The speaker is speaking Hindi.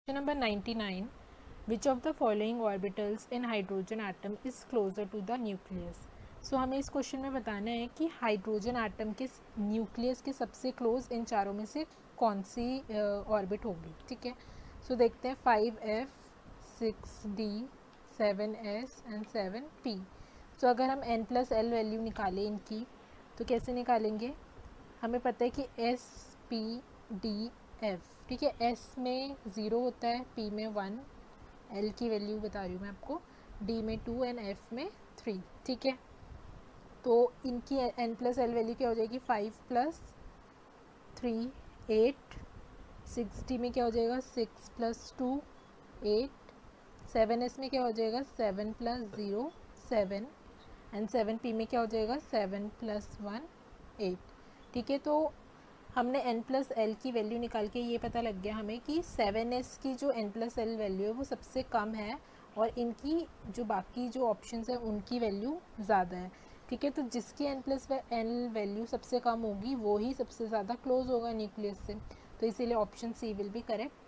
Question number 99. Which of the following orbitals in hydrogen atom is closer to the nucleus? So हमें इस क्वेश्चन में बताना है कि हाइड्रोजन एटम के न्यूक्लियस के सबसे क्लोज इन चारों में से कौन सी ऑर्बिट होगी. ठीक है, सो देखते हैं 5f 6d 7s and 7p. सो अगर हम n प्लस एल वैल्यू निकालें इनकी तो कैसे निकालेंगे. हमें पता है कि s p d f. ठीक है, s में 0 होता है, p में 1, l की वैल्यू बता रही हूँ मैं आपको, d में 2 एंड f में 3. ठीक है, तो इनकी n प्लस एल वैल्यू क्या हो जाएगी 5 प्लस 3 8. 6d में क्या हो जाएगा 6 प्लस 2 8. 7s में क्या हो जाएगा 7 प्लस 0 7 एंड 7p में क्या हो जाएगा 7 प्लस 1 8. ठीक है, तो हमने n प्लस एल की वैल्यू निकाल के ये पता लग गया हमें कि 7s की जो n प्लस एल वैल्यू है वो सबसे कम है और इनकी जो बाकी जो ऑप्शंस है उनकी वैल्यू ज़्यादा है. ठीक है, तो जिसकी n प्लस एल वैल्यू सबसे कम होगी वो ही सबसे ज़्यादा क्लोज होगा न्यूक्लियस से, तो इसीलिए option C will be correct.